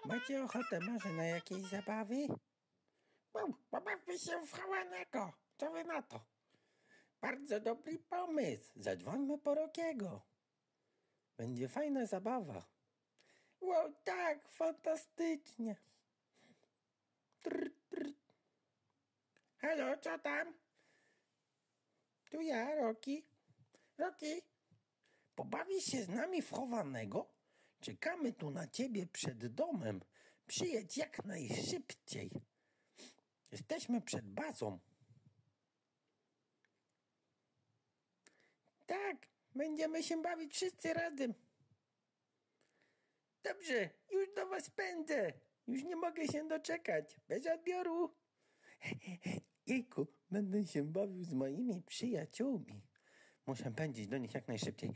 Macie ochotę może na jakieś zabawy? Pobawmy się w chowanego. Co wy na to? Bardzo dobry pomysł. Zadzwońmy po Rockiego. Będzie fajna zabawa. Wow, tak, fantastycznie. Trr, trr. Halo, co tam? Tu ja, Rocky. Rocky, pobawisz się z nami w chowanego? Czekamy tu na ciebie przed domem. Przyjedź jak najszybciej. Jesteśmy przed bazą. Tak, będziemy się bawić wszyscy razem. Dobrze, już do was pędzę. Już nie mogę się doczekać. Bez odbioru. Jejku, będę się bawił z moimi przyjaciółmi. Muszę pędzić do nich jak najszybciej.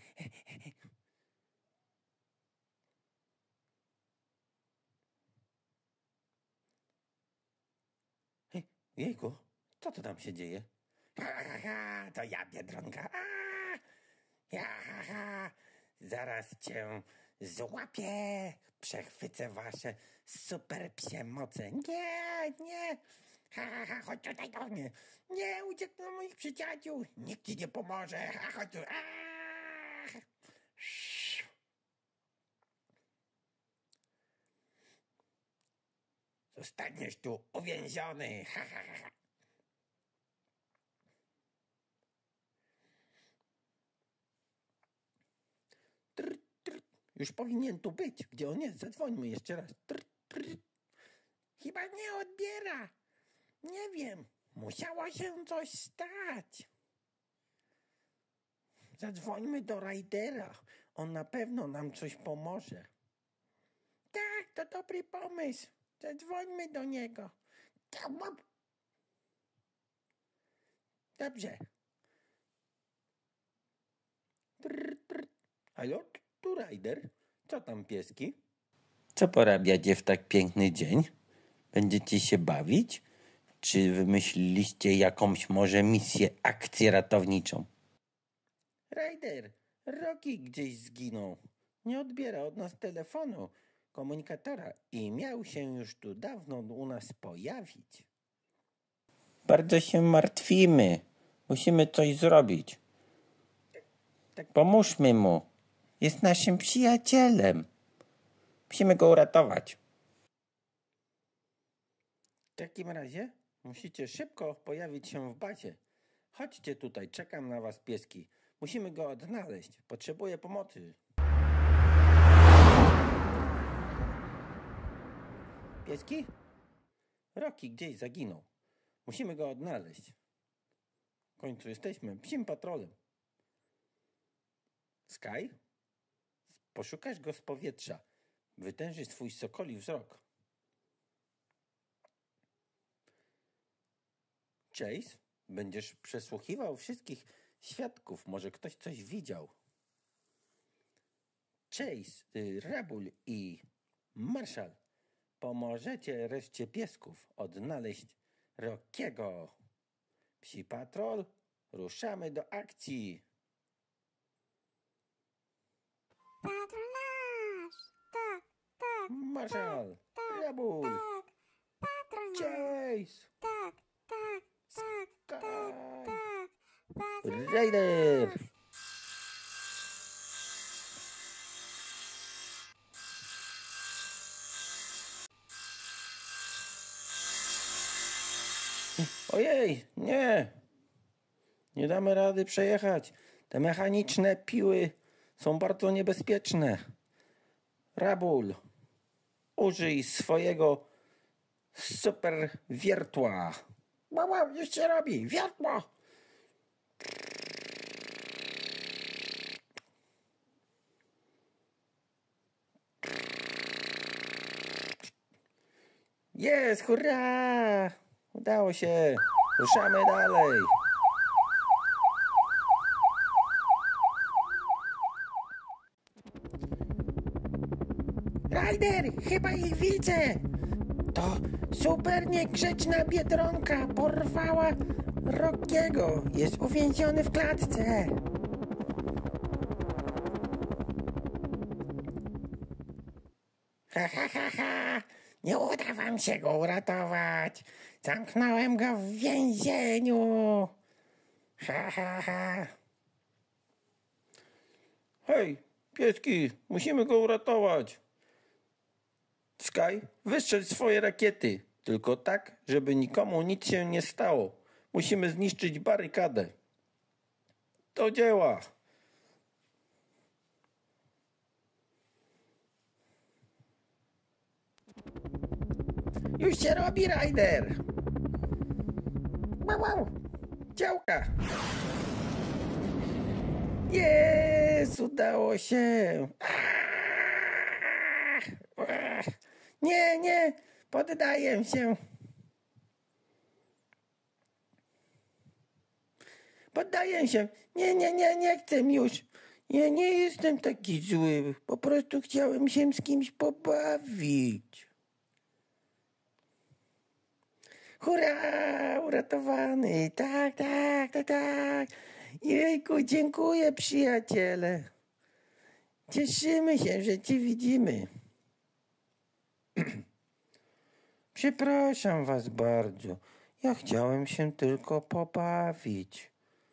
Jejku, co to tam się dzieje? To ja, Biedronka. Zaraz cię złapię. Przechwycę wasze super psie moce. Nie. Chodź tutaj do mnie. Nie, ucieknę do moich przyjaciół. Nikt ci nie pomoże. Chodź tu. Zostaniesz tu uwięziony. Już powinien tu być. Gdzie on jest? Zadzwońmy jeszcze raz. Chyba nie odbiera. Nie wiem. Musiało się coś stać. Zadzwońmy do Rajdera. On na pewno nam coś pomoże. Tak, to dobry pomysł. Zadzwońmy do niego. Dobrze. Halo, tu Rajder. Co tam, pieski? Co porabiacie w tak piękny dzień? Będziecie się bawić? Czy wymyśliliście jakąś może misję, akcję ratowniczą? Rajder, Rocky gdzieś zginął. Nie odbiera od nas telefonu, komunikatora i miał się już tu dawno u nas pojawić. Bardzo się martwimy. Musimy coś zrobić. Pomóżmy mu. Jest naszym przyjacielem. Musimy go uratować. W takim razie musicie szybko pojawić się w bazie. Chodźcie tutaj, czekam na was, pieski. Musimy go odnaleźć. Potrzebuję pomocy. Pieski? Rocky gdzieś zaginął. Musimy go odnaleźć. W końcu jesteśmy psim patrolem. Sky? Poszukasz go z powietrza. Wytęży swój sokoli wzrok. Chase? Będziesz przesłuchiwał wszystkich świadków. Może ktoś coś widział. Chase, Rabul i Marshall, pomożecie reszcie piesków odnaleźć Rockiego. Psi Patrol, ruszamy do akcji. Patronaż! Tak. Marshall, Rabul, Tak. Patronaż! Chase, Tak. Patronaż! Raider. Ojej, nie. Nie damy rady przejechać. Te mechaniczne piły są bardzo niebezpieczne. Rabul, użyj swojego super wiertła. Już się robi, wiertło. Jest, hurra! Udało się. Ruszamy dalej. Ryder, chyba ich widzę. To super niegrzeczna Biedronka porwała Rockiego. Jest uwięziony w klatce. Ha, ha, ha, ha. Nie uda wam się go uratować. Zamknąłem go w więzieniu. Ha, ha, ha. Hej, pieski, musimy go uratować. Sky, wystrzel swoje rakiety. Tylko tak, żeby nikomu nic się nie stało. Musimy zniszczyć barykadę. Do dzieła. Już się robi, Ryder. Wow, wow. Działka. Jest, udało się. Nie, nie, poddaję się. Poddaję się. Nie, nie, nie, nie chcę już. Ja nie jestem taki zły. Po prostu chciałem się z kimś pobawić. Hurra, uratowany. Tak, tak, tak, tak. Jejku, dziękuję, przyjaciele. Cieszymy się, że cię widzimy. Przepraszam was bardzo. Ja chciałem się tylko pobawić.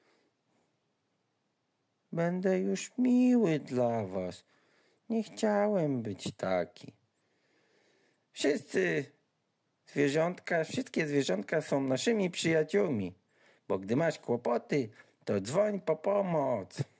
Będę już miły dla was. Nie chciałem być taki. Wszystkie zwierzątka są naszymi przyjaciółmi. Bo gdy masz kłopoty, to dzwoń po pomoc.